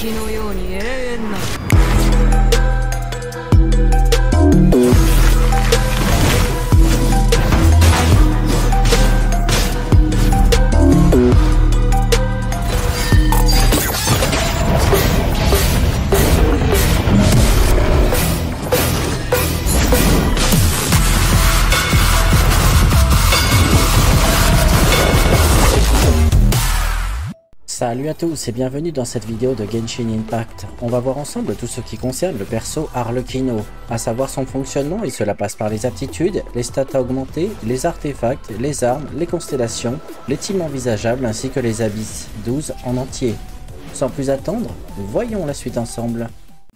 のように永遠な。 Salut à tous et bienvenue dans cette vidéo de Genshin Impact. On va voir ensemble tout ce qui concerne le perso Arlecchino, à savoir son fonctionnement, et cela passe par les aptitudes, les stats à augmenter, les artefacts, les armes, les constellations, les teams envisageables ainsi que les abysses, 12 en entier. Sans plus attendre, voyons la suite ensemble.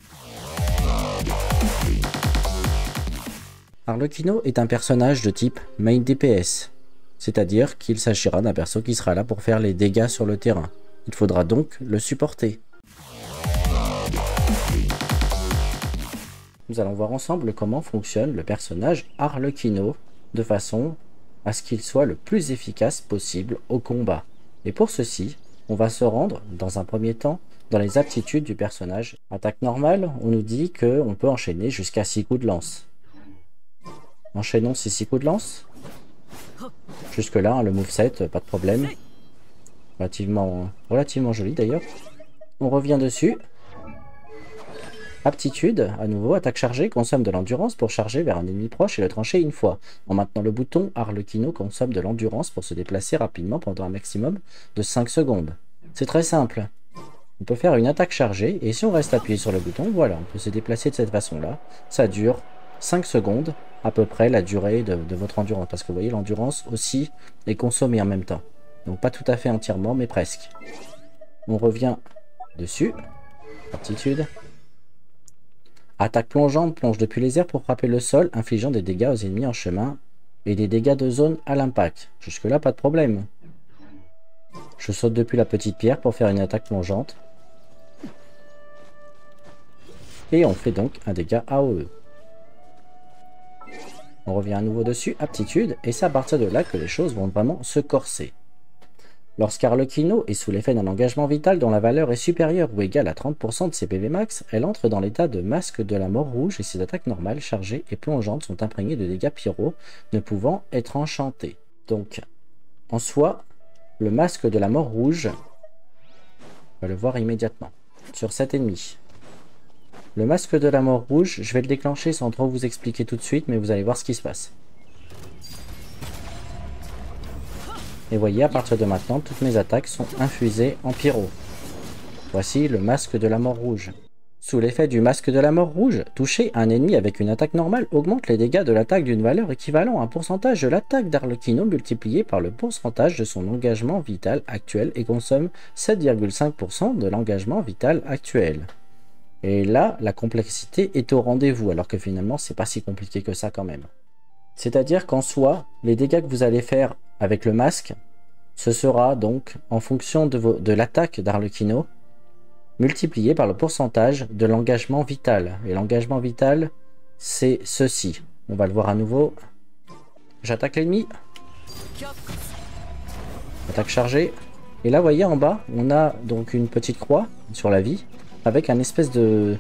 Arlecchino est un personnage de type main DPS, c'est-à-dire qu'il s'agira d'un perso qui sera là pour faire les dégâts sur le terrain. Il faudra donc le supporter. Nous allons voir ensemble comment fonctionne le personnage Arlecchino de façon à ce qu'il soit le plus efficace possible au combat. Et pour ceci, on va se rendre dans un premier temps dans les aptitudes du personnage. Attaque normale, on nous dit qu'on peut enchaîner jusqu'à 6 coups de lance. Enchaînons ces 6 coups de lance. Jusque là, le moveset, pas de problème. Relativement joli d'ailleurs. On revient dessus. Aptitude, à nouveau, attaque chargée, consomme de l'endurance pour charger vers un ennemi proche et le trancher une fois. En maintenant le bouton, Arlecchino consomme de l'endurance pour se déplacer rapidement pendant un maximum de 5 secondes. C'est très simple. On peut faire une attaque chargée et si on reste appuyé sur le bouton, voilà, on peut se déplacer de cette façon-là. Ça dure 5 secondes, à peu près la durée de votre endurance. Parce que vous voyez, l'endurance aussi est consommée en même temps. Donc pas tout à fait entièrement, mais presque. On revient dessus. Aptitude. Attaque plongeante, plonge depuis les airs pour frapper le sol, infligeant des dégâts aux ennemis en chemin et des dégâts de zone à l'impact. Jusque là, pas de problème. Je saute depuis la petite pierre pour faire une attaque plongeante. Et on fait donc un dégât AOE. On revient à nouveau dessus, aptitude, et c'est à partir de là que les choses vont vraiment se corser. Lorsqu'Arlecchino est sous l'effet d'un engagement vital dont la valeur est supérieure ou égale à 30% de ses PV max, elle entre dans l'état de masque de la mort rouge et ses attaques normales, chargées et plongeantes sont imprégnées de dégâts pyro, ne pouvant être enchantées. Donc, en soi, le masque de la mort rouge, on va le voir immédiatement, sur cet ennemi. Le masque de la mort rouge, je vais le déclencher sans trop vous expliquer tout de suite, mais vous allez voir ce qui se passe. Et voyez, à partir de maintenant, toutes mes attaques sont infusées en pyro. Voici le masque de la mort rouge. Sous l'effet du masque de la mort rouge, toucher un ennemi avec une attaque normale augmente les dégâts de l'attaque d'une valeur équivalent à un pourcentage de l'attaque d'Arlecchino multiplié par le pourcentage de son engagement vital actuel et consomme 7,5% de l'engagement vital actuel. Et là, la complexité est au rendez-vous, alors que finalement, c'est pas si compliqué que ça quand même. C'est-à-dire qu'en soi, les dégâts que vous allez faire avec le masque, ce sera donc en fonction de l'attaque d'Arlecchino, multiplié par le pourcentage de l'engagement vital. Et l'engagement vital, c'est ceci. On va le voir à nouveau. J'attaque l'ennemi. Attaque chargée. Et là, vous voyez en bas, on a donc une petite croix sur la vie, avec une espèce de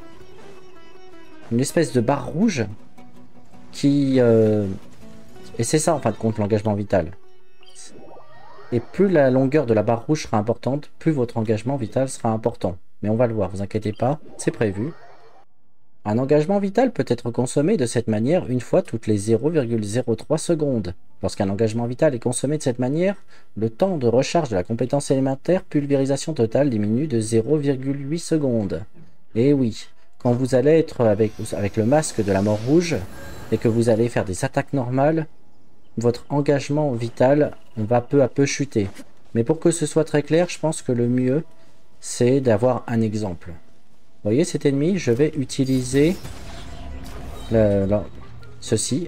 barre rouge qui... Et c'est ça en fin de compte l'engagement vital. Et plus la longueur de la barre rouge sera importante, plus votre engagement vital sera important. Mais on va le voir, vous inquiétez pas, c'est prévu. Un engagement vital peut être consommé de cette manière une fois toutes les 0,03 secondes. Lorsqu'un engagement vital est consommé de cette manière, le temps de recharge de la compétence élémentaire pulvérisation totale diminue de 0,8 secondes. Et oui, quand vous allez être avec le masque de la mort rouge et que vous allez faire des attaques normales, votre engagement vital va peu à peu chuter. Mais pour que ce soit très clair, je pense que le mieux, c'est d'avoir un exemple. Vous voyez cet ennemi, je vais utiliser ceci,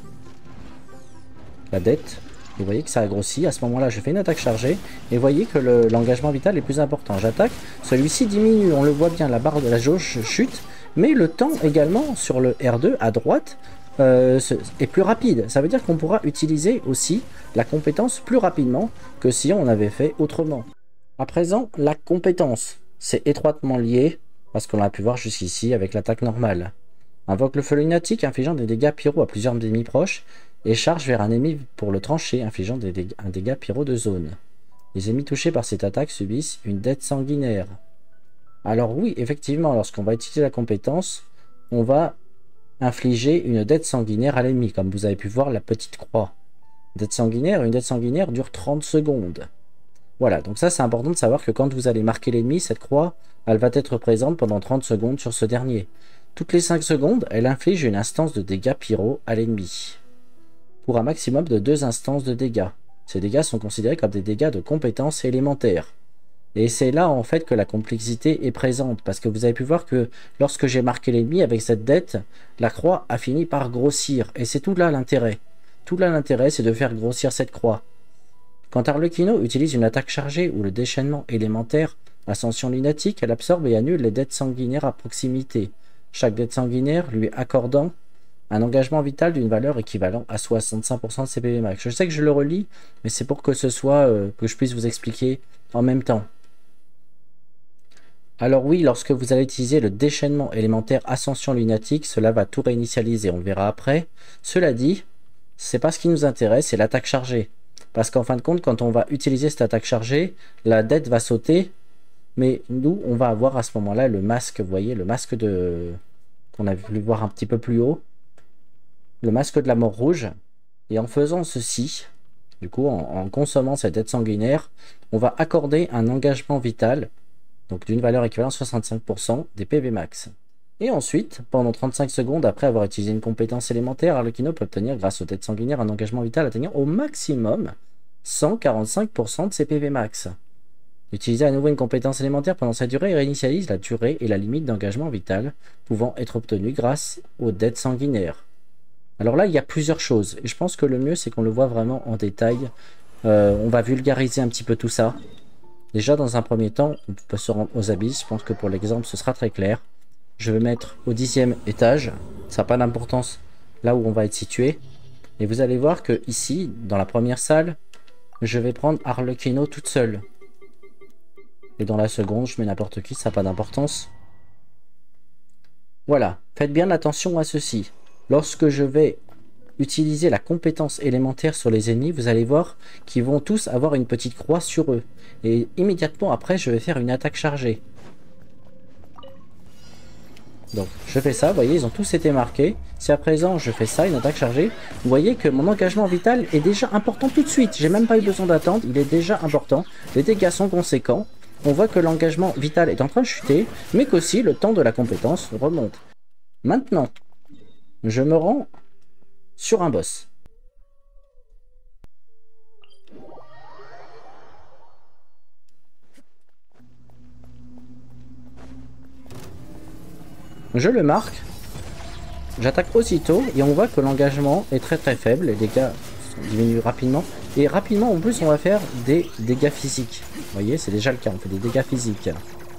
la dette. Vous voyez que ça a grossi. À ce moment-là, je fais une attaque chargée. Et vous voyez que l'engagement vital est plus important. J'attaque. Celui-ci diminue. On le voit bien, la barre de la jauge chute. Mais le temps également sur le R2 à droite est plus rapide. Ça veut dire qu'on pourra utiliser aussi la compétence plus rapidement que si on avait fait autrement. À présent, la compétence. c'est étroitement lié, parce qu'on l'a pu voir jusqu'ici avec l'attaque normale. Invoque le feu lunatique, infligeant des dégâts pyro à plusieurs ennemis proches, et charge vers un ennemi pour le trancher, infligeant un dégât pyro de zone. Les ennemis touchés par cette attaque subissent une dette sanguinaire. Alors oui, effectivement, lorsqu'on va utiliser la compétence, on va infliger une dette sanguinaire à l'ennemi, comme vous avez pu voir la petite croix. Une dette sanguinaire dure 30 secondes. Voilà, donc ça c'est important de savoir que quand vous allez marquer l'ennemi, cette croix, elle va être présente pendant 30 secondes sur ce dernier. Toutes les 5 secondes, elle inflige une instance de dégâts pyro à l'ennemi. Pour un maximum de 2 instances de dégâts. Ces dégâts sont considérés comme des dégâts de compétences élémentaires. Et c'est là en fait que la complexité est présente, parce que vous avez pu voir que lorsque j'ai marqué l'ennemi avec cette dette, la croix a fini par grossir, et c'est tout là l'intérêt. Tout là l'intérêt, c'est de faire grossir cette croix. Quand Arlecchino utilise une attaque chargée ou le déchaînement élémentaire, Ascension lunatique, elle absorbe et annule les dettes sanguinaires à proximité, chaque dette sanguinaire lui accordant un engagement vital d'une valeur équivalent à 65% de ses PV max. Je sais que je le relis, mais c'est pour que ce soit que je puisse vous expliquer en même temps. Alors oui, lorsque vous allez utiliser le déchaînement élémentaire Ascension lunatique, cela va tout réinitialiser, on le verra après. Cela dit, c'est pas ce qui nous intéresse, c'est l'attaque chargée. Parce qu'en fin de compte, quand on va utiliser cette attaque chargée, la dette va sauter, mais nous, on va avoir à ce moment-là le masque, vous voyez, le masque de qu'on a pu voir un petit peu plus haut, le masque de la mort rouge. Et en faisant ceci, du coup, en consommant cette dette sanguinaire, on va accorder un engagement vital, donc d'une valeur équivalente à 65% des PV max. Et ensuite, pendant 35 secondes après avoir utilisé une compétence élémentaire, Arlecchino peut obtenir grâce aux dettes sanguinaires un engagement vital atteignant au maximum 145% de ses PV max. Utilisez à nouveau une compétence élémentaire pendant cette durée et réinitialise la durée et la limite d'engagement vital pouvant être obtenue grâce aux dettes sanguinaires. Alors là, il y a plusieurs choses, et je pense que le mieux c'est qu'on le voit vraiment en détail. On va vulgariser un petit peu tout ça. Déjà, dans un premier temps, on peut se rendre aux abysses. Je pense que pour l'exemple, ce sera très clair. Je vais mettre au 10e étage. Ça n'a pas d'importance là où on va être situé. Et vous allez voir que ici, dans la première salle, je vais prendre Arlecchino toute seule. Et dans la seconde, je mets n'importe qui, ça n'a pas d'importance. Voilà. Faites bien attention à ceci. Lorsque je vais utiliser la compétence élémentaire sur les ennemis, vous allez voir qu'ils vont tous avoir une petite croix sur eux. Et immédiatement après, je vais faire une attaque chargée. Donc, je fais ça, vous voyez, ils ont tous été marqués. Si à présent, je fais ça, une attaque chargée, vous voyez que mon engagement vital est déjà important tout de suite. J'ai même pas eu besoin d'attendre, il est déjà important. Les dégâts sont conséquents. On voit que l'engagement vital est en train de chuter, mais qu'aussi le temps de la compétence remonte. Maintenant, je me rends sur un boss. Je le marque, j'attaque aussitôt et on voit que l'engagement est très faible, les dégâts diminuent rapidement et rapidement en plus on va faire des dégâts physiques. Vous voyez, c'est déjà le cas, on fait des dégâts physiques.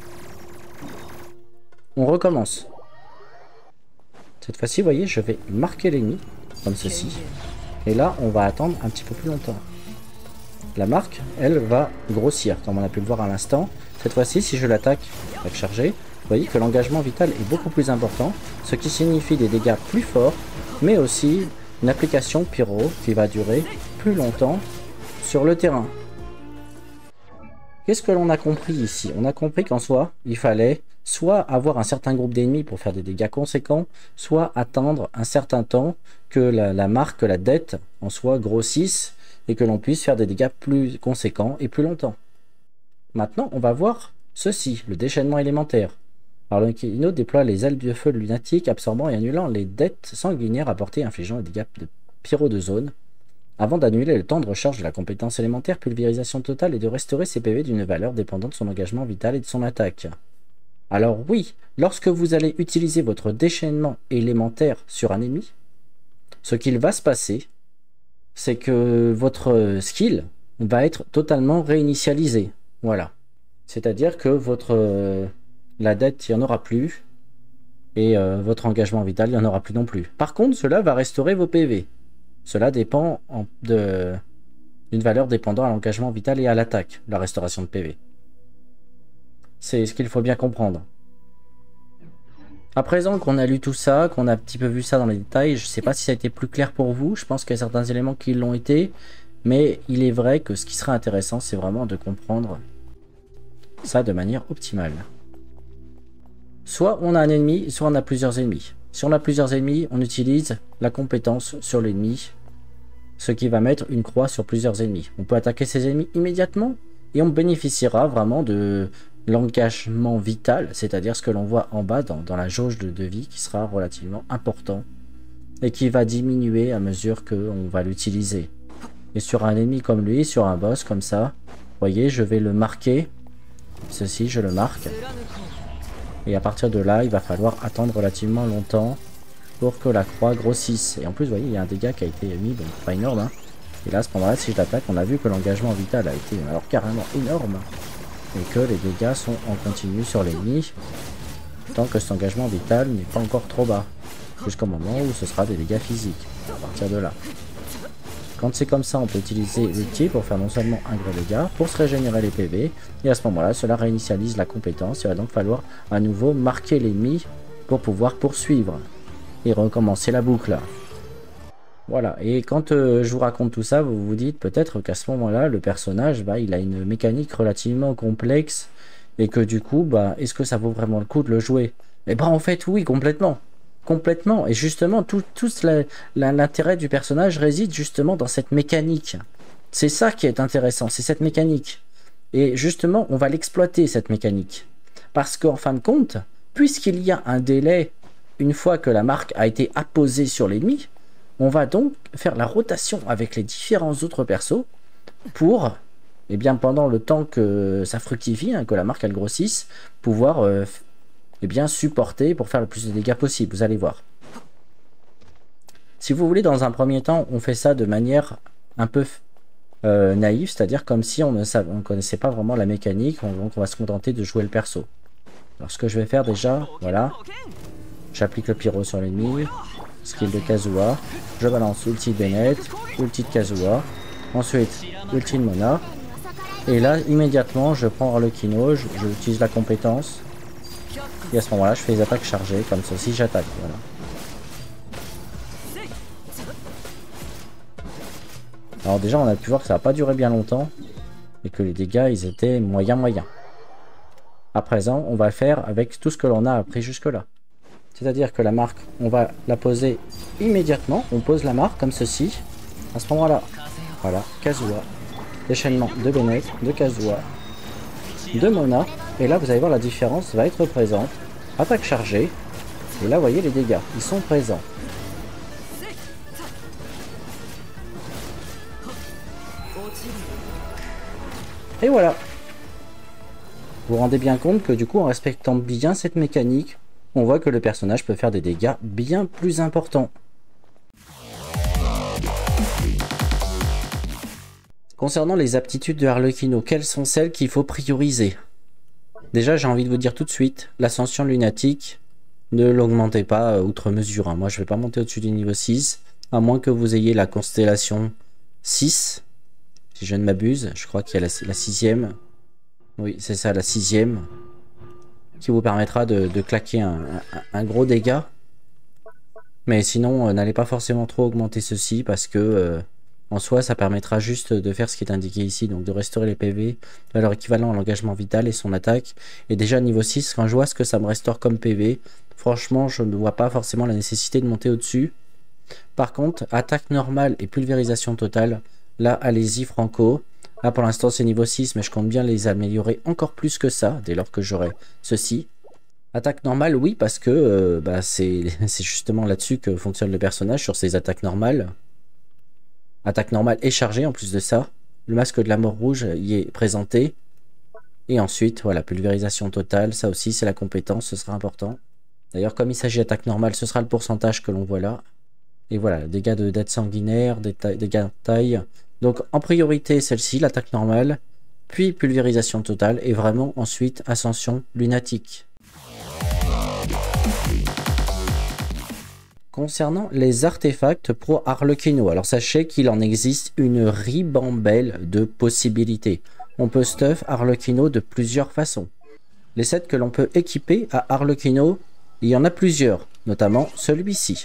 On recommence. Cette fois-ci, vous voyez, je vais marquer l'ennemi, comme ceci. Et là, on va attendre un petit peu plus longtemps. La marque, elle, va grossir, comme on a pu le voir à l'instant. Cette fois-ci, si je l'attaque avec chargé, vous voyez que l'engagement vital est beaucoup plus important, ce qui signifie des dégâts plus forts, mais aussi une application pyro qui va durer plus longtemps sur le terrain. Qu'est-ce que l'on a compris ici? On a compris qu'en soi, il fallait soit avoir un certain groupe d'ennemis pour faire des dégâts conséquents, soit attendre un certain temps que la marque, la dette en soi grossisse et que l'on puisse faire des dégâts plus conséquents et plus longtemps. Maintenant, on va voir ceci, le déchaînement élémentaire. Arlecchino déploie les ailes de feu lunatique, absorbant et annulant les dettes sanguinaires apportées, infligeant des dégâts de pyro de zone, avant d'annuler le temps de recharge de la compétence élémentaire, pulvérisation totale et de restaurer ses PV d'une valeur dépendant de son engagement vital et de son attaque. Alors oui, lorsque vous allez utiliser votre déchaînement élémentaire sur un ennemi, ce qu'il va se passer, c'est que votre skill va être totalement réinitialisé. Voilà. C'est-à-dire que la dette, il n'y en aura plus, et votre engagement vital, il n'y en aura plus non plus. Par contre, cela va restaurer vos PV. Cela dépend d'une valeur dépendant à l'engagement vital et à l'attaque, la restauration de PV. C'est ce qu'il faut bien comprendre. À présent qu'on a lu tout ça, qu'on a un petit peu vu ça dans les détails, je sais pas si ça a été plus clair pour vous. Je pense qu'il y a certains éléments qui l'ont été. Mais il est vrai que ce qui serait intéressant, c'est vraiment de comprendre ça de manière optimale. Soit on a un ennemi, soit on a plusieurs ennemis. Si on a plusieurs ennemis, on utilise la compétence sur l'ennemi, ce qui va mettre une croix sur plusieurs ennemis. On peut attaquer ces ennemis immédiatement et on bénéficiera vraiment de l'engagement vital, c'est-à-dire ce que l'on voit en bas dans la jauge de vie qui sera relativement important et qui va diminuer à mesure qu'on va l'utiliser. Et sur un ennemi comme lui, sur un boss comme ça, vous voyez, je vais le marquer. Ceci, je le marque. Et à partir de là, il va falloir attendre relativement longtemps pour que la croix grossisse. Et en plus, vous voyez, il y a un dégât qui a été mis, bon, pas énorme. Hein. Et là, à ce moment-là, si je l'attaque, on a vu que l'engagement vital a été alors carrément énorme. Et que les dégâts sont en continu sur l'ennemi. Tant que cet engagement vital n'est pas encore trop bas. Jusqu'au moment où ce sera des dégâts physiques. À partir de là. Quand c'est comme ça, on peut utiliser l'ulti pour faire non seulement un gros dégât, pour se régénérer les PV, et à ce moment-là, cela réinitialise la compétence. Il va donc falloir à nouveau marquer l'ennemi pour pouvoir poursuivre et recommencer la boucle. Voilà, et quand je vous raconte tout ça, vous vous dites peut-être qu'à ce moment-là, le personnage, il a une mécanique relativement complexe, et que du coup, est-ce que ça vaut vraiment le coup de le jouer? Eh ben en fait, oui, complètement. Complètement, et justement tout l'intérêt du personnage réside justement dans cette mécanique. C'est ça qui est intéressant, c'est cette mécanique. Et justement on va l'exploiter cette mécanique. Parce qu'en fin de compte, puisqu'il y a un délai une fois que la marque a été apposée sur l'ennemi, on va donc faire la rotation avec les différents autres persos pour, eh bien pendant le temps que ça fructifie, que la marque elle grossisse, pouvoir bien supporter pour faire le plus de dégâts possible, vous allez voir. Si vous voulez, dans un premier temps, on fait ça de manière un peu naïve, c'est-à-dire comme si on ne connaissait pas vraiment la mécanique, donc on va se contenter de jouer le perso. Alors ce que je vais faire déjà, voilà, j'applique le pyro sur l'ennemi, skill de Kazuha, je balance ulti de Bennett, ulti de Kazuha, ensuite ulti de Mona, et là immédiatement je prends Harlequino, j'utilise la compétence. Et à ce moment-là, je fais les attaques chargées, comme ceci, j'attaque. Voilà. Alors déjà, on a pu voir que ça n'a pas duré bien longtemps. Et que les dégâts, ils étaient moyens. À présent, on va faire avec tout ce que l'on a appris jusque-là. C'est-à-dire que la marque, on va la poser immédiatement. On pose la marque comme ceci. À ce moment-là, voilà, Kazuha. Déchaînement de Bennett, de Kazuha, de Mona. Et là, vous allez voir, la différence va être présente. Attaque chargée. Et là, vous voyez, les dégâts, ils sont présents. Et voilà. Vous vous rendez bien compte que du coup, en respectant bien cette mécanique, on voit que le personnage peut faire des dégâts bien plus importants. Concernant les aptitudes de Harlequino, quelles sont celles qu'il faut prioriser? Déjà, j'ai envie de vous dire tout de suite, l'ascension lunatique, ne l'augmentez pas outre mesure. Moi, je ne vais pas monter au-dessus du niveau 6, à moins que vous ayez la constellation 6, si je ne m'abuse. Je crois qu'il y a la 6e. Oui, c'est ça, la 6e, qui vous permettra de claquer un gros dégât. Mais sinon, n'allez pas forcément trop augmenter ceci, parce que... en soi, ça permettra juste de faire ce qui est indiqué ici, donc de restaurer les PV à leur équivalent à l'engagement vital et son attaque. Et déjà niveau 6, quand je vois ce que ça me restaure comme PV, franchement, je ne vois pas forcément la nécessité de monter au-dessus. Par contre, attaque normale et pulvérisation totale, là, allez-y franco. Là, pour l'instant, c'est niveau 6, mais je compte bien les améliorer encore plus que ça, dès lors que j'aurai ceci. Attaque normale, oui, parce que c'est justement là-dessus que fonctionne le personnage, sur ses attaques normales. Attaque normale et chargée en plus de ça. Le masque de la mort rouge y est présenté. Et ensuite, voilà, pulvérisation totale. Ça aussi, c'est la compétence, ce sera important. D'ailleurs, comme il s'agit d'attaque normale, ce sera le pourcentage que l'on voit là. Et voilà, dégâts de dette sanguinaire, dégâts de taille. Donc, en priorité, celle-ci, l'attaque normale. Puis pulvérisation totale. Et vraiment, ensuite, ascension lunatique. Concernant les artefacts pro Harlequino, alors sachez qu'il en existe une ribambelle de possibilités. On peut stuff Harlequino de plusieurs façons. les sets que l'on peut équiper à Arlecchino, il y en a plusieurs, notamment celui-ci.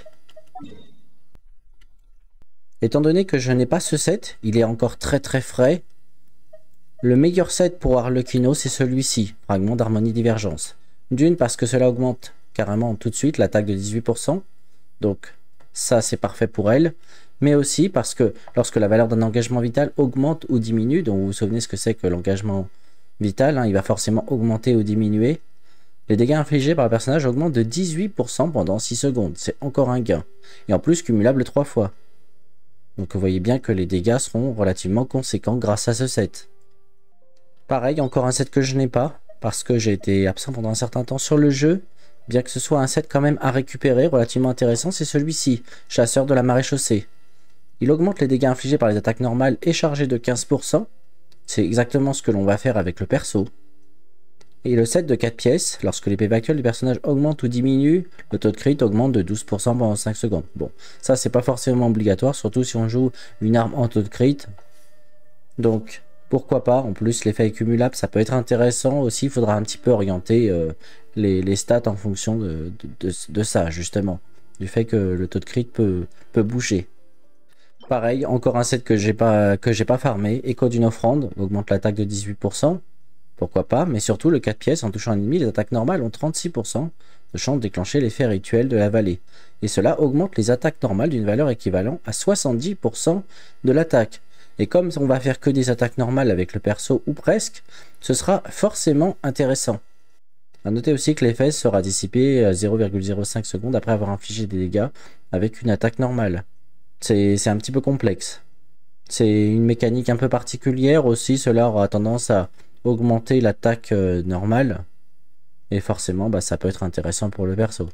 Étant donné que je n'ai pas ce set, il est encore très frais. Le meilleur set pour Arlecchino, c'est celui-ci, Fragment d'harmonie divergence. D'une, parce que cela augmente carrément tout de suite l'attaque de 18%, donc ça c'est parfait pour elle. Mais aussi parce que lorsque la valeur d'un engagement vital augmente ou diminue, donc vous vous souvenez ce que c'est que l'engagement vital, hein, il va forcément augmenter ou diminuer, les dégâts infligés par le personnage augmentent de 18% pendant 6 secondes, c'est encore un gain, et en plus cumulable 3 fois. Donc vous voyez bien que les dégâts seront relativement conséquents grâce à ce set. Pareil, encore un set que je n'ai pas, parce que j'ai été absent pendant un certain temps sur le jeu, bien que ce soit un set quand même à récupérer, relativement intéressant, c'est celui-ci, Chasseur de la Maréchaussée. Il augmente les dégâts infligés par les attaques normales et chargées de 15%. C'est exactement ce que l'on va faire avec le perso. Et le set de 4 pièces, lorsque les PV actuels du personnage augmente ou diminue, le taux de crit augmente de 12% pendant 5 secondes. Bon, ça c'est pas forcément obligatoire, surtout si on joue une arme en taux de crit. Donc, pourquoi pas, en plus l'effet est cumulable, ça peut être intéressant aussi, il faudra un petit peu orienter les stats en fonction de ça, justement. Du fait que le taux de crit peut bouger. Pareil, encore un set que j'ai pas farmé, Écho d'une offrande, augmente l'attaque de 18%, pourquoi pas, mais surtout le 4 pièces, en touchant un ennemi, les attaques normales ont 36% de chance de déclencher l'effet rituel de la vallée. Et cela augmente les attaques normales d'une valeur équivalente à 70% de l'attaque. Et comme on va faire que des attaques normales avec le perso, ou presque, ce sera forcément intéressant. A noter aussi que l'effet sera dissipé à 0,05 secondes après avoir infligé des dégâts avec une attaque normale. C'est un petit peu complexe. C'est une mécanique un peu particulière aussi, cela aura tendance à augmenter l'attaque normale. Et forcément, bah, ça peut être intéressant pour le perso.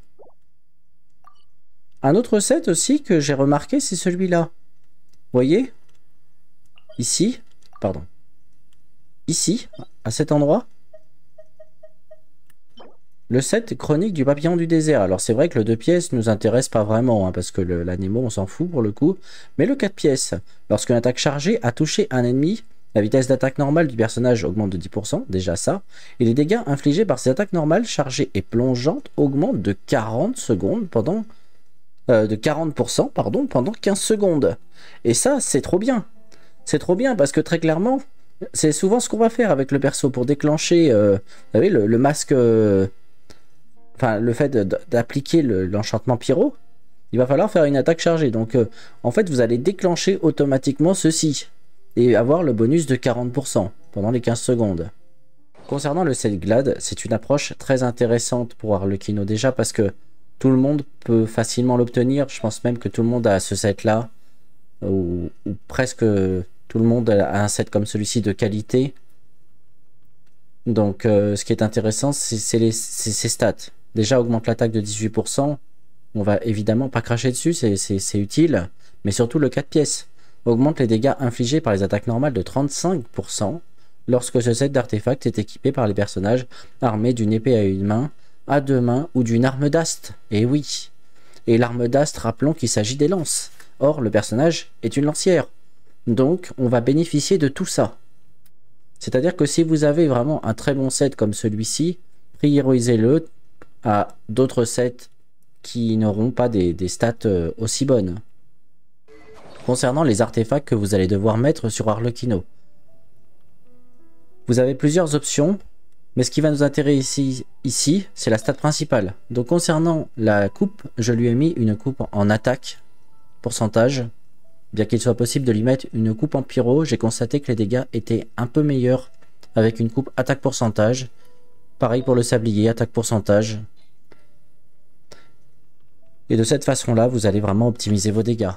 Un autre set aussi que j'ai remarqué, c'est celui-là. Vous voyez? Ici, pardon. Ici, à cet endroit. Le set chronique du papillon du désert. Alors c'est vrai que le 2 pièces nous intéresse pas vraiment, hein, parce que l'animo on s'en fout pour le coup. Mais le 4 pièces, lorsqu'une attaque chargée a touché un ennemi, la vitesse d'attaque normale du personnage augmente de 10%, déjà ça. Et les dégâts infligés par ces attaques normales chargées et plongeantes augmentent de 40 secondes pendant... de 40%, pardon, pendant 15 secondes. Et ça, c'est trop bien. C'est trop bien parce que très clairement, c'est souvent ce qu'on va faire avec le perso pour déclencher, vous savez, le masque... Enfin, le fait d'appliquer l'enchantement pyro, il va falloir faire une attaque chargée. Donc, en fait, vous allez déclencher automatiquement ceci et avoir le bonus de 40% pendant les 15 secondes. Concernant le set Glad, c'est une approche très intéressante pour Arlecchino déjà parce que tout le monde peut facilement l'obtenir. Je pense même que tout le monde a ce set-là, ou presque tout le monde a un set comme celui-ci de qualité. Donc, ce qui est intéressant, c'est ses stats. Déjà, augmente l'attaque de 18%. On va évidemment pas cracher dessus, c'est utile. Mais surtout, le 4 pièces augmente les dégâts infligés par les attaques normales de 35% lorsque ce set d'artefact est équipé par les personnages armés d'une épée à une main, à deux mains ou d'une arme d'astre. Et oui. Et l'arme d'astre, rappelons qu'il s'agit des lances. Or, le personnage est une lancière. Donc, on va bénéficier de tout ça. C'est-à-dire que si vous avez vraiment un très bon set comme celui-ci, priorisez-le à d'autres sets qui n'auront pas des stats aussi bonnes. Concernant les artefacts que vous allez devoir mettre sur Arlecchino, vous avez plusieurs options, mais ce qui va nous intéresser ici, c'est la stat principale. Donc concernant la coupe, je lui ai mis une coupe en attaque, pourcentage. Bien qu'il soit possible de lui mettre une coupe en pyro, j'ai constaté que les dégâts étaient un peu meilleurs avec une coupe attaque pourcentage. Pareil pour le sablier, attaque pourcentage. Et de cette façon-là, vous allez vraiment optimiser vos dégâts.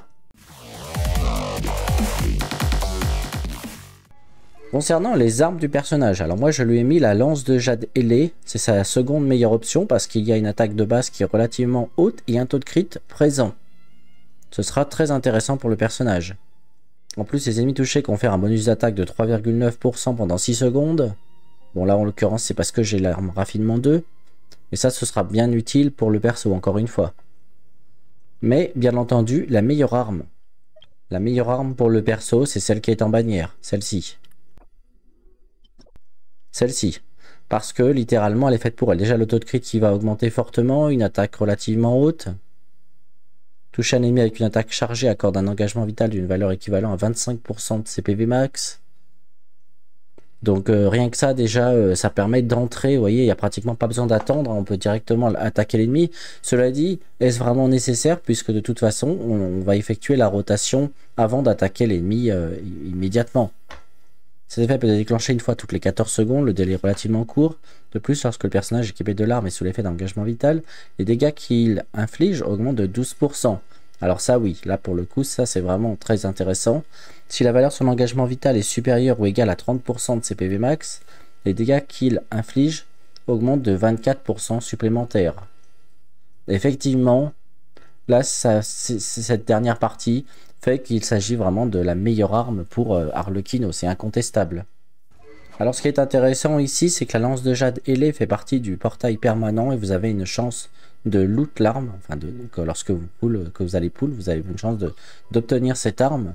Concernant les armes du personnage, alors moi je lui ai mis la lance de jade ailée, c'est sa seconde meilleure option parce qu'il y a une attaque de base qui est relativement haute et un taux de crit présent. Ce sera très intéressant pour le personnage. En plus, les ennemis touchés confèrent un bonus d'attaque de 3,9% pendant 6 secondes. Bon là en l'occurrence c'est parce que j'ai l'arme raffinement 2. Et ça ce sera bien utile pour le perso encore une fois. Mais bien entendu la meilleure arme pour le perso c'est celle qui est en bannière, celle-ci. Celle-ci. Parce que littéralement elle est faite pour elle. Déjà le taux de crit qui va augmenter fortement, une attaque relativement haute. Touche un ennemi avec une attaque chargée accorde un engagement vital d'une valeur équivalent à 25% de ses PV max. Donc rien que ça déjà ça permet d'entrer, vous voyez, il n'y a pratiquement pas besoin d'attendre, on peut directement attaquer l'ennemi. Cela dit, est-ce vraiment nécessaire puisque de toute façon on va effectuer la rotation avant d'attaquer l'ennemi immédiatement. Cet effet peut être déclenché une fois toutes les 14 secondes, le délai est relativement court. De plus, lorsque le personnage équipé de l'arme est sous l'effet d'engagement vital, les dégâts qu'il inflige augmentent de 12%. Alors ça oui, là pour le coup, ça c'est vraiment très intéressant. Si la valeur de son engagement vital est supérieure ou égale à 30% de ses PV max, les dégâts qu'il inflige augmentent de 24% supplémentaires. Effectivement, là cette dernière partie fait qu'il s'agit vraiment de la meilleure arme pour Arlecchino, c'est incontestable. Alors ce qui est intéressant ici, c'est que la lance de jade ailée fait partie du portail permanent et vous avez une chance de loot l'arme, enfin lorsque vous allez pull, vous avez une chance d'obtenir cette arme.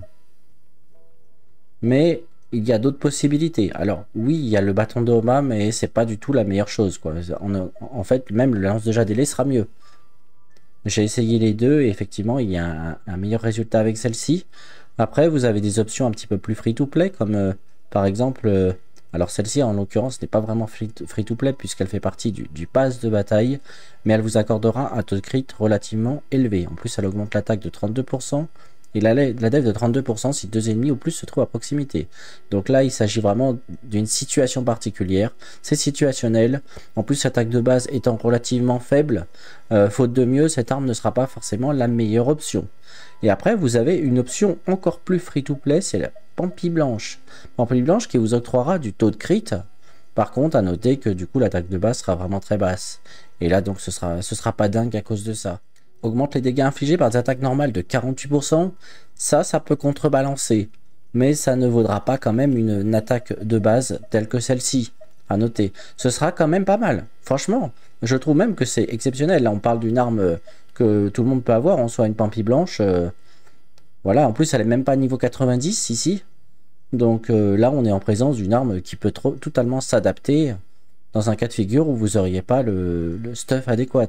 Mais il y a d'autres possibilités. Alors oui, il y a le bâton de Homa, mais c'est pas du tout la meilleure chose, quoi. En fait, même le lance de jade ailée sera mieux. J'ai essayé les deux et effectivement, il y a un meilleur résultat avec celle-ci. Après, vous avez des options un petit peu plus free-to-play, comme par exemple... alors celle-ci en l'occurrence n'est pas vraiment free-to-play puisqu'elle fait partie du pass de bataille, mais elle vous accordera un taux de crit relativement élevé. En plus elle augmente l'attaque de 32% et la def de 32% si 2 ennemis ou plus se trouvent à proximité. Donc là il s'agit vraiment d'une situation particulière, c'est situationnel. En plus l'attaque de base étant relativement faible, faute de mieux, cette arme ne sera pas forcément la meilleure option. Et après vous avez une option encore plus free-to-play, c'est la Pampille Blanche. Pampille Blanche qui vous octroiera du taux de crit. Par contre, à noter que du coup l'attaque de base sera vraiment très basse. Et là donc ce sera pas dingue à cause de ça. Augmente les dégâts infligés par des attaques normales de 48%. Ça peut contrebalancer. Mais ça ne vaudra pas quand même une attaque de base telle que celle-ci. À noter. Ce sera quand même pas mal. Franchement, je trouve même que c'est exceptionnel. Là on parle d'une arme que tout le monde peut avoir, en soit une Pampille Blanche. Voilà, en plus elle est même pas niveau 90 ici. Donc là on est en présence d'une arme qui peut totalement s'adapter dans un cas de figure où vous n'auriez pas le stuff adéquat.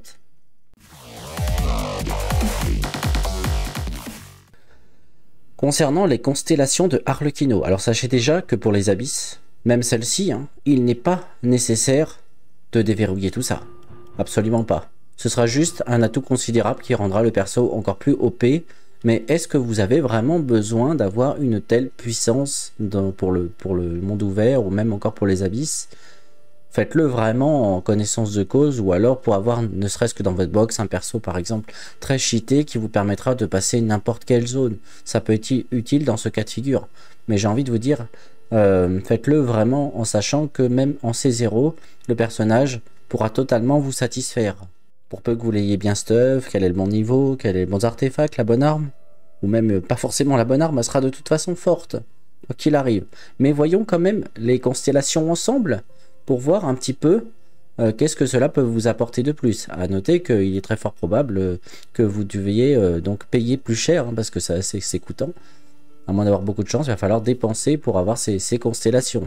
Concernant les constellations de Arlecchino, alors sachez déjà que pour les abysses, même celle-ci, il n'est pas nécessaire de déverrouiller tout ça. Absolument pas. Ce sera juste un atout considérable qui rendra le perso encore plus OP. Mais est-ce que vous avez vraiment besoin d'avoir une telle puissance pour le monde ouvert ou même encore pour les abysses? Faites-le vraiment en connaissance de cause ou alors pour avoir ne serait-ce que dans votre box un perso par exemple très cheaté qui vous permettra de passer n'importe quelle zone. Ça peut être utile dans ce cas de figure. Mais j'ai envie de vous dire, faites-le vraiment en sachant que même en C0, le personnage pourra totalement vous satisfaire. Pour peu que vous l'ayez bien stuff, quel est le bon niveau, quels sont les bons artefacts, la bonne arme, ou même pas forcément la bonne arme, elle sera de toute façon forte, quoi qu'il arrive. Mais voyons quand même les constellations ensemble, pour voir un petit peu qu'est-ce que cela peut vous apporter de plus. À noter qu'il est très fort probable que vous deviez donc payer plus cher, parce que c'est coûtant. À moins d'avoir beaucoup de chance, il va falloir dépenser pour avoir ces constellations.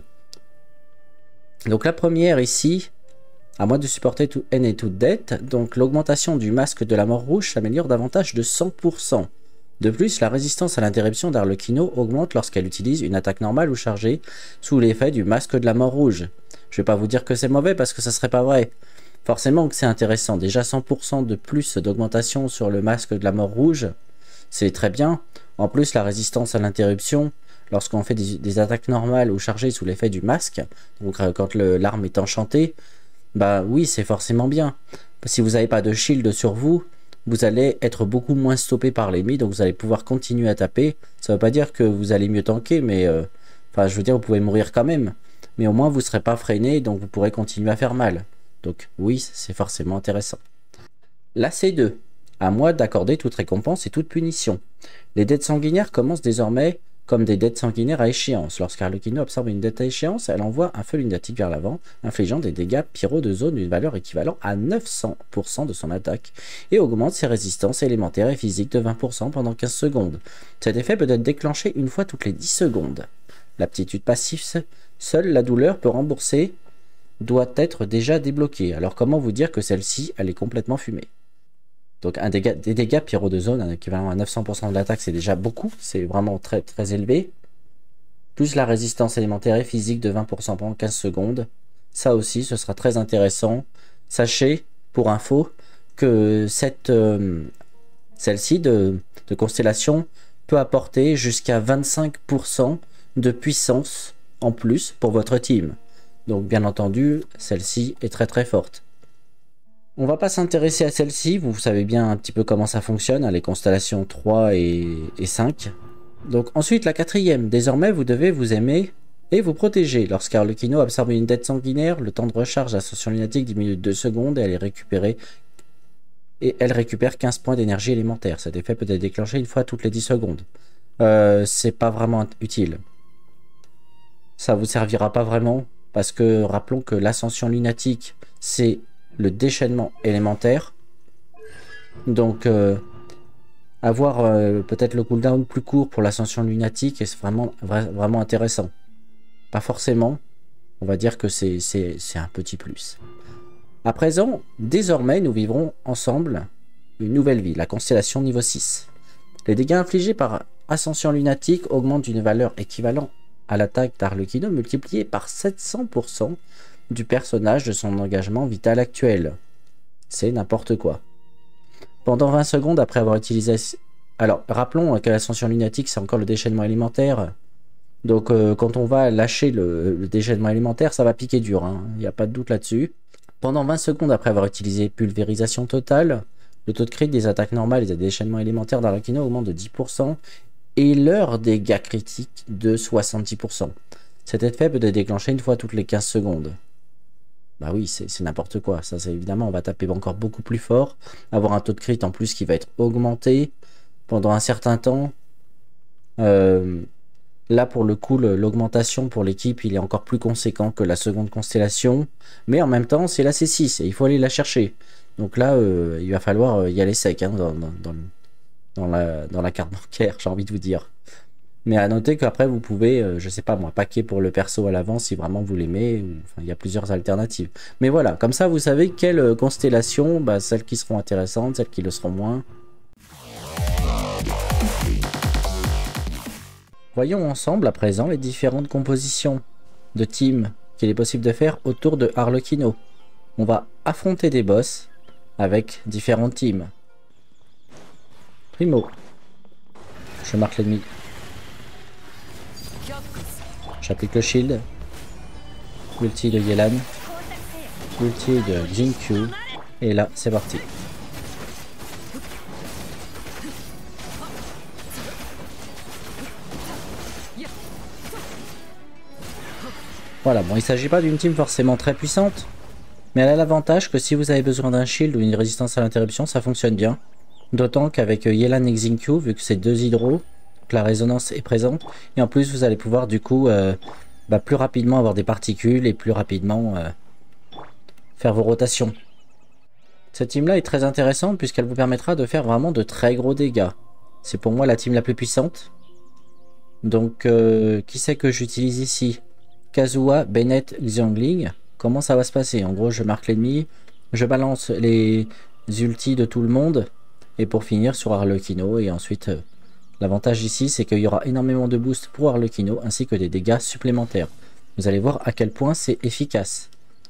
Donc la première ici... à moins de supporter toute haine et toute dette, donc l'augmentation du masque de la mort rouge s'améliore davantage de 100%. De plus, la résistance à l'interruption d'Arlecchino augmente lorsqu'elle utilise une attaque normale ou chargée sous l'effet du masque de la mort rouge. Je vais pas vous dire que c'est mauvais parce que ça serait pas vrai. Forcément que c'est intéressant. Déjà 100% de plus d'augmentation sur le masque de la mort rouge, c'est très bien. En plus, la résistance à l'interruption, lorsqu'on fait des attaques normales ou chargées sous l'effet du masque, donc quand l'arme est enchantée, bah oui, c'est forcément bien. Si vous n'avez pas de shield sur vous, vous allez être beaucoup moins stoppé par l'ennemi, donc vous allez pouvoir continuer à taper. Ça ne veut pas dire que vous allez mieux tanker, mais enfin, je veux dire, vous pouvez mourir quand même. Mais au moins, vous ne serez pas freiné, donc vous pourrez continuer à faire mal. Donc oui, c'est forcément intéressant. La C2. À moi d'accorder toute récompense et toute punition. Les dettes sanguinaires commencent désormais comme des dettes sanguinaires à échéance. Lorsqu'Arlecchino absorbe une dette à échéance, elle envoie un feu lunatique vers l'avant, infligeant des dégâts pyro de zone d'une valeur équivalente à 900% de son attaque, et augmente ses résistances élémentaires et physiques de 20% pendant 15 secondes. Cet effet peut être déclenché une fois toutes les 10 secondes. L'aptitude passive, seule la douleur peut rembourser doit être déjà débloquée. Alors comment vous dire que celle-ci, elle est complètement fumée? Donc des dégâts pyro de zone, un équivalent à 900% de l'attaque, c'est déjà beaucoup. C'est vraiment très très élevé. Plus la résistance élémentaire et physique de 20% pendant 15 secondes. Ça aussi, ce sera très intéressant. Sachez, pour info, que celle-ci de constellation peut apporter jusqu'à 25% de puissance en plus pour votre team. Donc bien entendu, celle-ci est très très forte. On va pas s'intéresser à celle-ci, vous savez bien un petit peu comment ça fonctionne, les constellations 3 et 5. Donc ensuite la quatrième, désormais vous devez vous aimer et vous protéger. Lorsqu'Arlecchino absorbe une dette sanguinaire, le temps de recharge d'ascension lunatique diminue de 2 secondes et elle récupère 15 points d'énergie élémentaire. Cet effet peut être déclenché une fois toutes les 10 secondes. C'est pas vraiment utile. Ça vous servira pas vraiment parce que rappelons que l'ascension lunatique c'est le déchaînement élémentaire. Donc avoir peut-être le cooldown plus court pour l'ascension lunatique est vraiment intéressant. Pas forcément, on va dire que c'est un petit plus. À présent, désormais, nous vivrons ensemble une nouvelle vie, la constellation niveau 6. Les dégâts infligés par ascension lunatique augmentent d'une valeur équivalente à l'attaque d'Arlecchino multipliée par 700% du personnage de son engagement vital actuel. C'est n'importe quoi. Pendant 20 secondes après avoir utilisé... Alors, rappelons que l'ascension lunatique, c'est encore le déchaînement élémentaire. Donc, quand on va lâcher le déchaînement élémentaire, ça va piquer dur. Il n'y a pas de doute là-dessus. Pendant 20 secondes après avoir utilisé pulvérisation totale, le taux de crit des attaques normales et des déchaînements élémentaires d'Arlecchino augmente de 10% et leur dégâts critiques de 70%. Cet effet peut être déclenché une fois toutes les 15 secondes. Bah oui, c'est n'importe quoi. Ça, c'est évidemment, on va taper encore beaucoup plus fort. Avoir un taux de crit en plus qui va être augmenté pendant un certain temps. Là, pour le coup, l'augmentation pour l'équipe, il est encore plus conséquent que la seconde constellation. Mais en même temps, c'est la C6 et il faut aller la chercher. Donc là, il va falloir y aller sec dans la carte bancaire, j'ai envie de vous dire. Mais à noter qu'après, vous pouvez, je sais pas moi, paquer pour le perso à l'avance si vraiment vous l'aimez. Enfin, il y a plusieurs alternatives. Mais voilà, comme ça, vous savez quelles constellations, celles qui seront intéressantes, celles qui le seront moins. Voyons ensemble à présent les différentes compositions de team qu'il est possible de faire autour de Arlecchino. On va affronter des boss avec différents teams. Primo. Je marque l'ennemi. J'applique le shield. Ulti de Yelan. Ulti de Xingqiu. Et là, c'est parti. Voilà, bon, il ne s'agit pas d'une team forcément très puissante, mais elle a l'avantage que si vous avez besoin d'un shield ou une résistance à l'interruption, ça fonctionne bien. D'autant qu'avec Yelan et Xingqiu, vu que c'est deux hydros, la résonance est présente, et en plus vous allez pouvoir du coup plus rapidement avoir des particules et plus rapidement faire vos rotations. Cette team là est très intéressante puisqu'elle vous permettra de faire vraiment de très gros dégâts. C'est pour moi la team la plus puissante. Donc qui c'est que j'utilise ici? Kazuha, Bennett, Xiangling. Comment ça va se passer? En gros, je marque l'ennemi, je balance les ultis de tout le monde, et pour finir sur Arlecchino, et ensuite, l'avantage ici, c'est qu'il y aura énormément de boost pour Arlecchino, ainsi que des dégâts supplémentaires. Vous allez voir à quel point c'est efficace.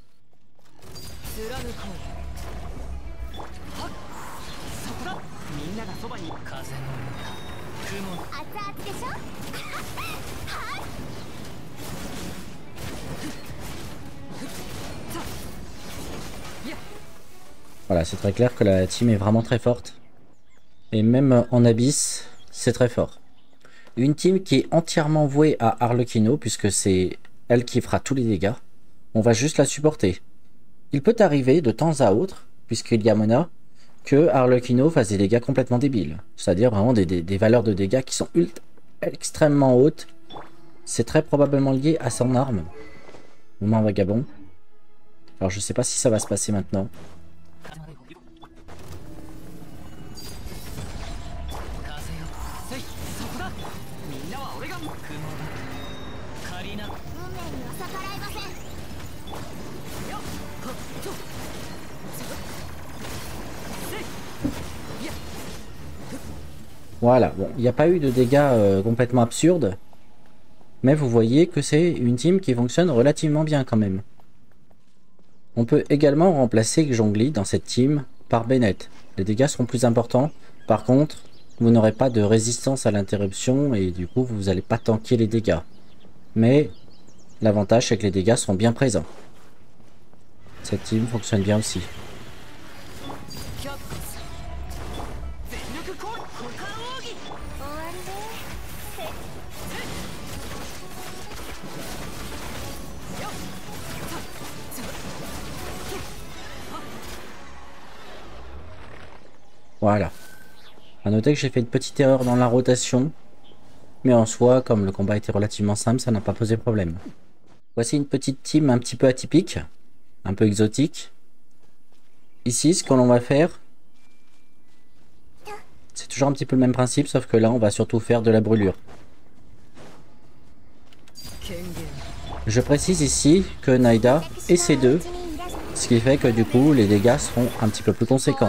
Voilà, c'est très clair que la team est vraiment très forte. Et même en abyss, c'est très fort. Une team qui est entièrement vouée à Arlecchino, puisque c'est elle qui fera tous les dégâts. On va juste la supporter. Il peut arriver de temps à autre, puisqu'il y a Mona, que Arlecchino fasse des dégâts complètement débiles. C'est-à-dire vraiment des valeurs de dégâts qui sont extrêmement hautes. C'est très probablement lié à son arme. Moment vagabond. Alors je sais pas si ça va se passer maintenant. Voilà, bon, il n'y a pas eu de dégâts complètement absurdes. Mais vous voyez que c'est une team qui fonctionne relativement bien quand même. On peut également remplacer Zhongli dans cette team par Bennett. Les dégâts seront plus importants. Par contre, vous n'aurez pas de résistance à l'interruption et du coup, vous n'allez pas tanker les dégâts. Mais l'avantage, c'est que les dégâts seront bien présents. Cette team fonctionne bien aussi. Voilà. A noter que j'ai fait une petite erreur dans la rotation. Mais en soi, comme le combat était relativement simple, ça n'a pas posé problème. Voici une petite team un petit peu atypique. Un peu exotique. Ici, ce que l'on va faire, c'est toujours un petit peu le même principe, sauf que là, on va surtout faire de la brûlure. Je précise ici que Naida est C2, ce qui fait que du coup, les dégâts seront un petit peu plus conséquents.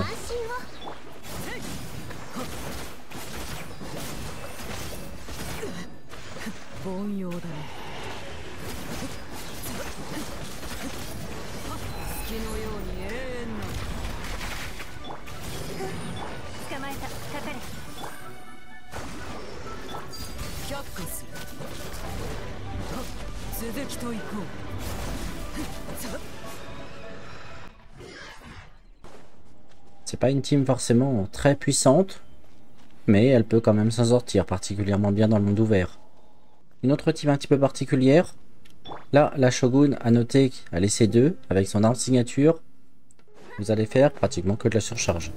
C'est pas une team forcément très puissante, mais elle peut quand même s'en sortir particulièrement bien dans le monde ouvert. Une autre team un petit peu particulière, là la Shogun a noté qu'elle est C2 avec son arme signature, vous allez faire pratiquement que de la surcharge.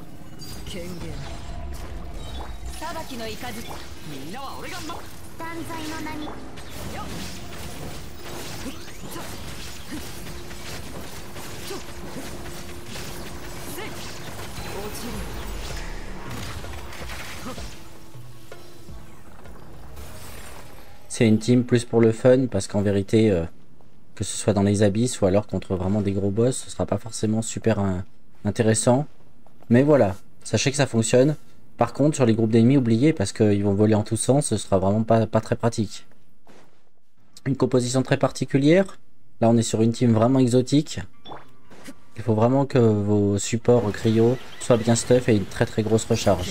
C'est une team plus pour le fun parce qu'en vérité, que ce soit dans les abysses ou alors contre vraiment des gros boss, ce sera pas forcément super intéressant. Mais voilà, sachez que ça fonctionne. Par contre, sur les groupes d'ennemis, oubliez parce qu'ils vont voler en tous sens, ce sera vraiment pas très pratique. Une composition très particulière. Là, on est sur une team vraiment exotique. Il faut vraiment que vos supports cryo soient bien stuff et une très grosse recharge.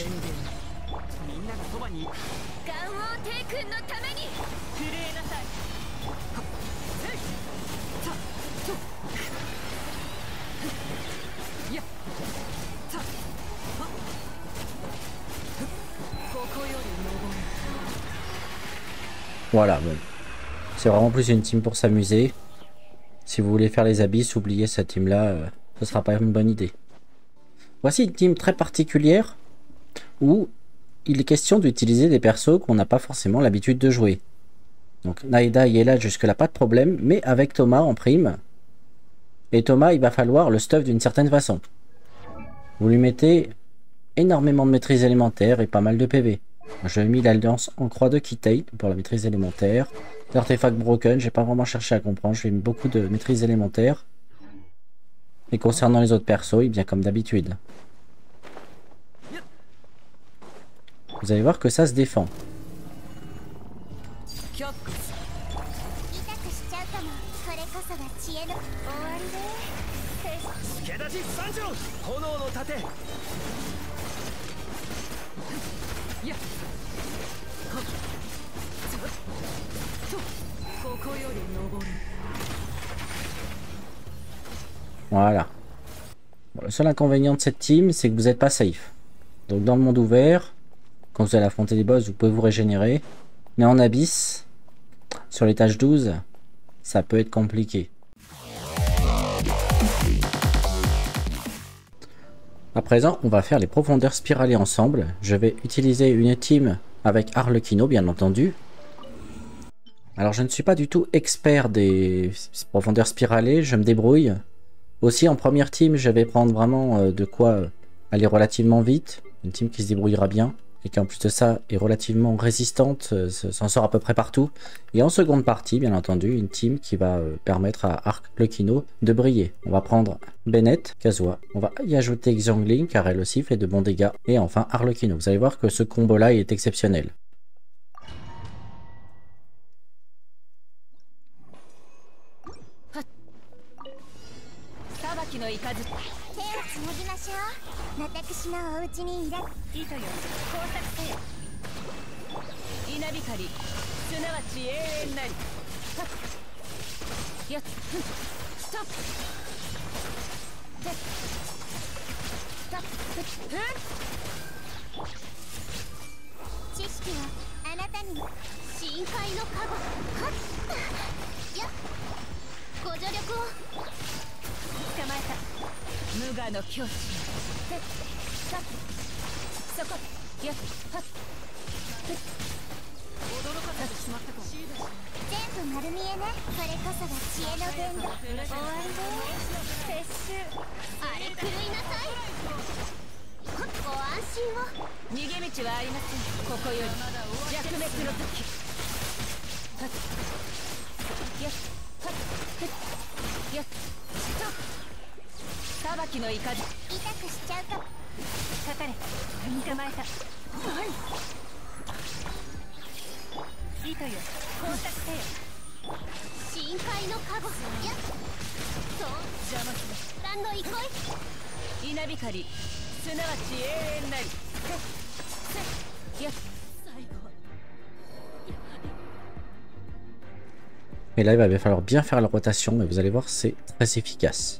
Voilà, bon. C'est vraiment plus une team pour s'amuser. Si vous voulez faire les abysses, oubliez cette team-là, ce sera pas une bonne idée. Voici une team très particulière où il est question d'utiliser des persos qu'on n'a pas forcément l'habitude de jouer. Donc Naida y est là jusque-là, pas de problème, mais avec Thomas en prime. Et Thomas, il va falloir le stuff d'une certaine façon. Vous lui mettez énormément de maîtrise élémentaire et pas mal de PV. J'ai mis l'alliance en croix de Kitei pour la maîtrise élémentaire. L'artefact broken, j'ai pas vraiment cherché à comprendre, j'ai mis beaucoup de maîtrise élémentaire. Et concernant les autres persos, et bien comme d'habitude. Vous allez voir que ça se défend. Voilà. Bon, le seul inconvénient de cette team, c'est que vous n'êtes pas safe. Donc dans le monde ouvert, quand vous allez affronter des boss, vous pouvez vous régénérer. Mais en abysse, sur l'étage 12, ça peut être compliqué. À présent, on va faire les profondeurs spiralées ensemble. Je vais utiliser une team avec Arlecchino, bien entendu. Alors, je ne suis pas du tout expert des profondeurs spiralées, je me débrouille. Aussi, en première team, je vais prendre vraiment de quoi aller relativement vite. Une team qui se débrouillera bien. et qui en plus de ça est relativement résistante, s'en sort à peu près partout. Et en seconde partie, bien entendu, une team qui va permettre à Arlecchino de briller. On va prendre Bennett, Kazuha, on va y ajouter Xiangling car elle aussi fait de bons dégâts. Et enfin Arlecchino. Vous allez voir que ce combo-là est exceptionnel. Et là, il va falloir bien faire la rotation, mais vous allez voir, c'est très efficace.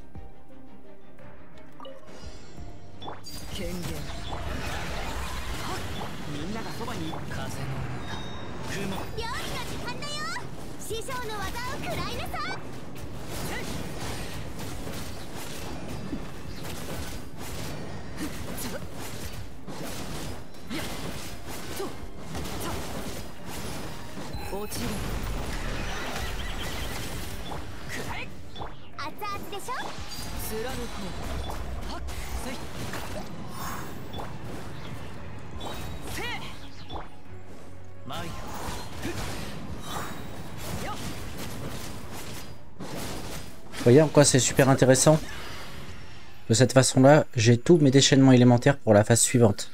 Vous voyez en quoi c'est super intéressant? De cette façon-là, j'ai tous mes déchaînements élémentaires pour la phase suivante.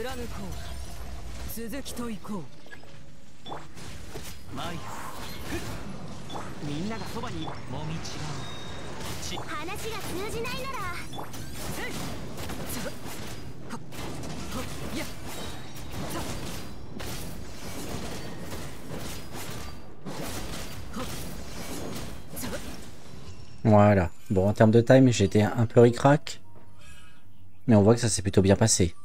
Voilà. Bon, en termes de time, j'étais un peu ric-rac. Mais on voit que ça s'est plutôt bien passé.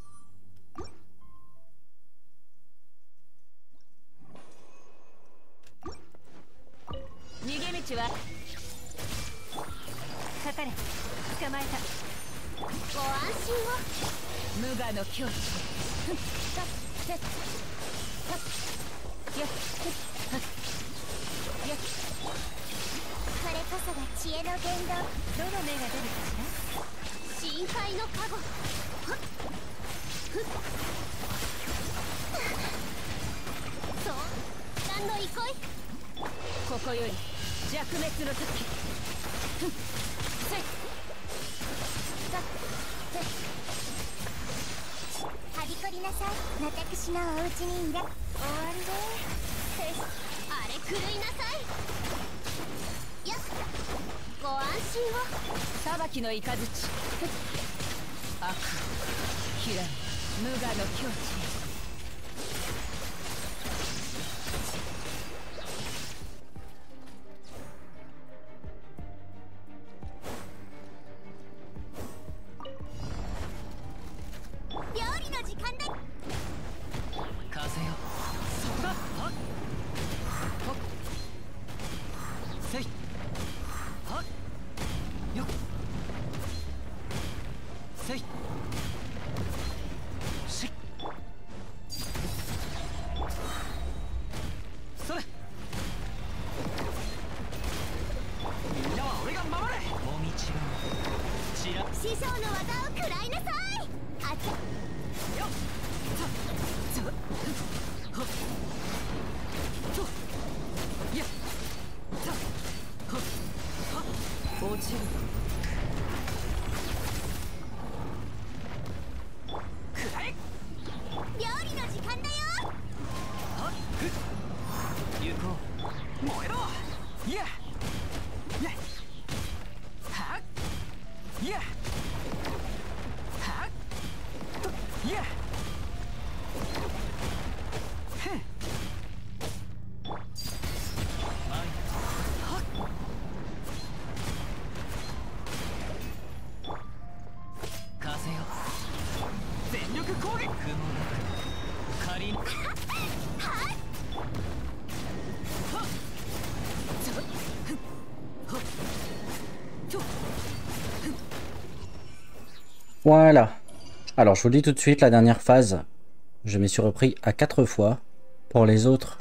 Voilà. Alors, je vous le dis tout de suite, la dernière phase, je m'y suis repris à 4 fois. Pour les autres,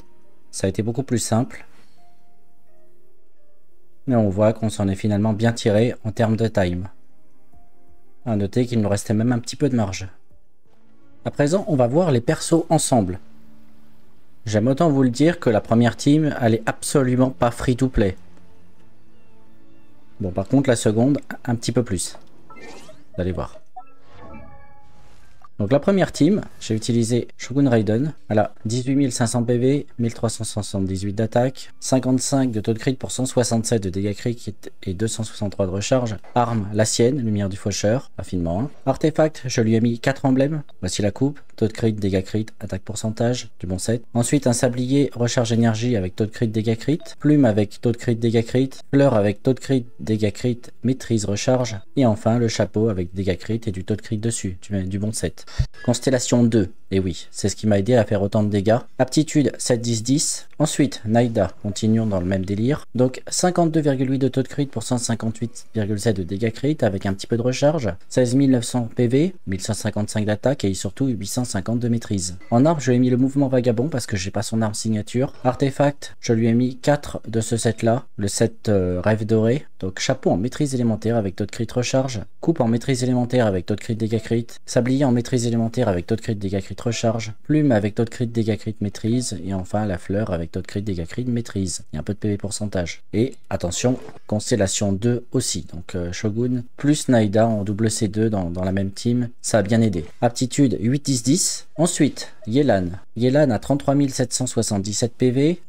ça a été beaucoup plus simple. Mais on voit qu'on s'en est finalement bien tiré en termes de time. À noter qu'il nous restait même un petit peu de marge. À présent, on va voir les persos ensemble. J'aime autant vous le dire que la première team, elle est absolument pas free to play. Bon, par contre, la seconde, un petit peu plus. Vous allez voir. Donc la première team, j'ai utilisé Shogun Raiden. Elle a 18 500 PV, 1378 d'attaque, 55 de taux de crit pour 167 de dégâts crit et 263 de recharge. Arme, la sienne, lumière du faucheur, raffinement 1. Artefact, je lui ai mis 4 emblèmes. Voici la coupe, taux de crit, dégâts crit, attaque pourcentage, du bon set. Ensuite un sablier, recharge énergie avec taux de crit, dégâts crit. Plume avec taux de crit, dégâts crit. Fleur avec taux de crit, dégâts crit, maîtrise, recharge. Et enfin le chapeau avec dégâts crit et du taux de crit dessus, du bon set. Constellation 2, et oui, c'est ce qui m'a aidé à faire autant de dégâts. Aptitude 7-10-10. Ensuite, Naida, continuons dans le même délire. Donc 52,8 de taux de crit pour 158,7 de dégâts crit avec un petit peu de recharge. 16 900 PV, 1155 d'attaque et surtout 850 de maîtrise. En arme, je lui ai mis le mouvement vagabond parce que j'ai pas son arme signature. Artefact, je lui ai mis 4 de ce set là, le set rêve doré. Donc chapeau en maîtrise élémentaire avec taux de crit recharge. Coupe en maîtrise élémentaire avec taux de crit dégâts crit. Sablier en maîtrise maîtrise élémentaire avec taux de crit, dégâts crit, recharge. Plume avec taux de crit, dégâts crit, maîtrise. Et enfin la fleur avec taux de crit, dégâts crit, maîtrise. Il y a un peu de PV pourcentage. Et attention, constellation 2 aussi. Donc Shogun plus Naida en double C2 dans la même team. Ça a bien aidé. Aptitude 8-10-10. Ensuite, Yelan. Yelan a 33 777 PV,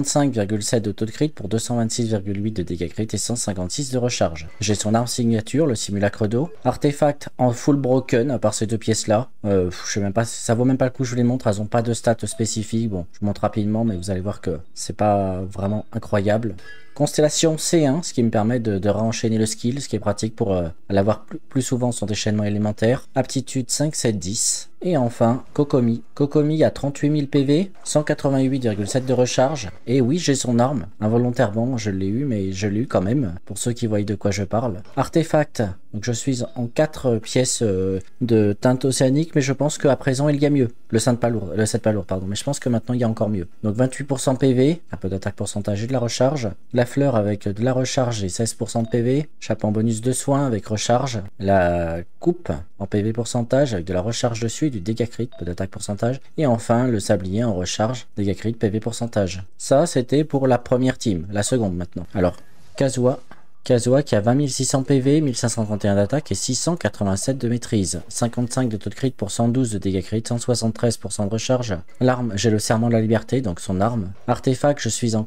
55,7 de taux de crit pour 226,8 de dégâts crit et 156 de recharge. J'ai son arme signature, le simulacre d'eau. Artefact en full broken, à part ces deux pièces-là. Je sais même pas, ça vaut même pas le coup que je vous les montre, elles ont pas de stats spécifiques. Bon, je vous montre rapidement, mais vous allez voir que c'est pas vraiment incroyable. Constellation C1, ce qui me permet de réenchaîner le skill, ce qui est pratique pour l'avoir plus souvent son déchaînement élémentaire. Aptitude 5-7-10. Et enfin, Kokomi. Kokomi a 38 000 PV, 188,7 de recharge. Et oui, j'ai son arme. Involontairement, je l'ai eu, mais je l'ai eu quand même, pour ceux qui voient de quoi je parle. Artefact. Donc je suis en 4 pièces de teinte océanique, mais je pense qu'à présent, il y a mieux. Le 7 pas lourd, pardon. Mais je pense que maintenant, il y a encore mieux. Donc 28% PV, un peu d'attaque pourcentage et de la recharge. La fleur avec de la recharge et 16% de PV. Chapeau en bonus de soins avec recharge. La coupe en PV pourcentage avec de la recharge dessus et du dégât crit, peu d'attaque pourcentage. Et enfin, le sablier en recharge, dégâts crit, PV pourcentage. Ça, c'était pour la première team. La seconde maintenant. Alors, Kazuha qui a 20 600 PV, 1531 d'attaque et 687 de maîtrise. 55 de taux de crit pour 112 de dégâts crit, 173% de recharge. L'arme, j'ai le serment de la liberté, donc son arme. Artefact, je suis en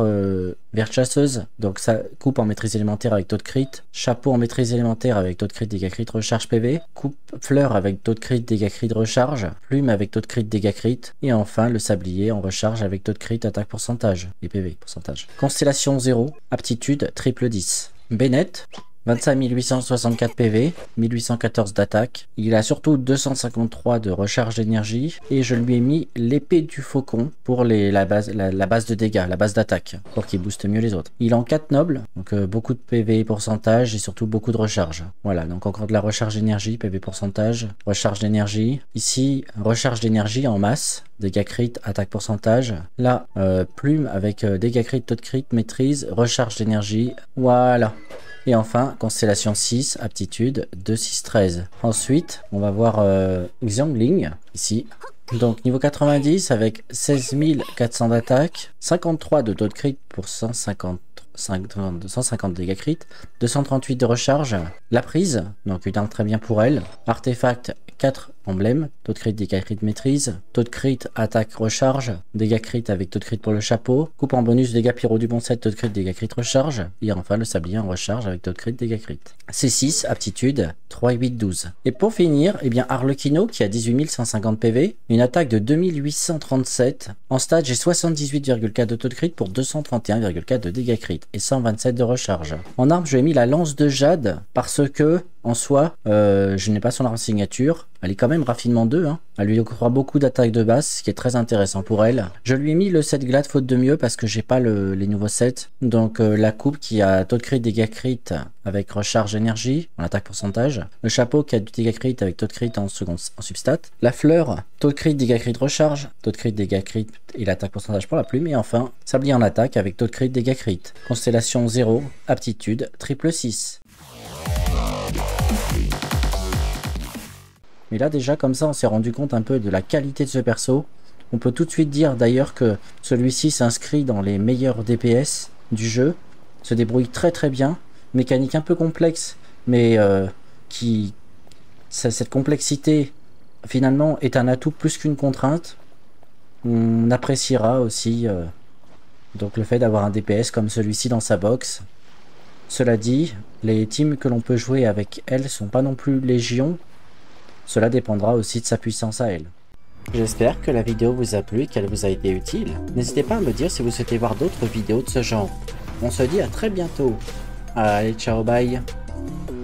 4 vertes chasseuses, donc ça coupe en maîtrise élémentaire avec taux de crit. Chapeau en maîtrise élémentaire avec taux de crit, dégâts crit, recharge PV. Coupe fleur avec taux de crit, dégâts crit, recharge. Plume avec taux de crit, dégâts crit. Et enfin, le sablier en recharge avec taux de crit, attaque pourcentage et PV pourcentage. Constellation 0, aptitude triple 10. Bennett, 25 864 PV, 1814 d'attaque. Il a surtout 253 de recharge d'énergie. Et je lui ai mis l'épée du faucon pour la base de dégâts, la base d'attaque, pour qu'il booste mieux les autres. Il est en 4 nobles, donc beaucoup de PV pourcentage et surtout beaucoup de recharge. Voilà, donc encore de la recharge d'énergie, PV pourcentage, recharge d'énergie. Ici, recharge d'énergie en masse. Dégâts crit, attaque pourcentage. Là, plume avec dégâts crit, taux de crit, maîtrise, recharge d'énergie. Voilà. Et enfin, constellation 6, aptitude 2-6-13. Ensuite, on va voir Xiangling, ici. Donc niveau 90 avec 16 400 d'attaque, 53 de taux de crit pour 150 dégâts crit, 238 de recharge. La prise, donc une arme très bien pour elle. Artefact 4 emblèmes, taux de crit, dégâts crit, maîtrise, taux de crit, attaque, recharge, dégâts crit avec taux de crit pour le chapeau, coupe en bonus, dégâts pyro du bon set, taux de crit, dégâts crit, recharge, et enfin le sablier en recharge avec taux de crit, dégâts crit. C6, aptitude 3, 8, 12. Et pour finir, eh bien Arlecchino qui a 18 150 PV, une attaque de 2837, en stade j'ai 78,4 de taux de crit pour 231,4 de dégâts crit et 127 de recharge. En arme, je lui ai mis la lance de jade parce que en soi, je n'ai pas son arme signature. Elle est quand même raffinement 2. Hein. Elle lui octroie beaucoup d'attaques de base, ce qui est très intéressant pour elle. Je lui ai mis le set glade faute de mieux parce que j'ai pas les nouveaux sets. Donc la coupe qui a taux de crit, dégâts crit avec recharge énergie, en attaque pourcentage. Le chapeau qui a du dégâts crit avec taux de crit en substat. La fleur, taux de crit, dégâts crit, recharge. Taux de crit, dégâts crit et l'attaque pourcentage pour la plume. Et enfin, sablier en attaque avec taux de crit, dégâts crit. Constellation 0, aptitude triple 6. Mais là déjà comme ça on s'est rendu compte un peu de la qualité de ce perso. On peut tout de suite dire d'ailleurs que celui-ci s'inscrit dans les meilleurs DPS du jeu. Se débrouille très très bien. Mécanique un peu complexe mais cette complexité finalement est un atout plus qu'une contrainte. On appréciera aussi donc le fait d'avoir un DPS comme celui-ci dans sa box. Cela dit, les teams que l'on peut jouer avec elle sont pas non plus légion. Cela dépendra aussi de sa puissance à elle. J'espère que la vidéo vous a plu et qu'elle vous a été utile. N'hésitez pas à me dire si vous souhaitez voir d'autres vidéos de ce genre. On se dit à très bientôt. Allez, ciao, bye.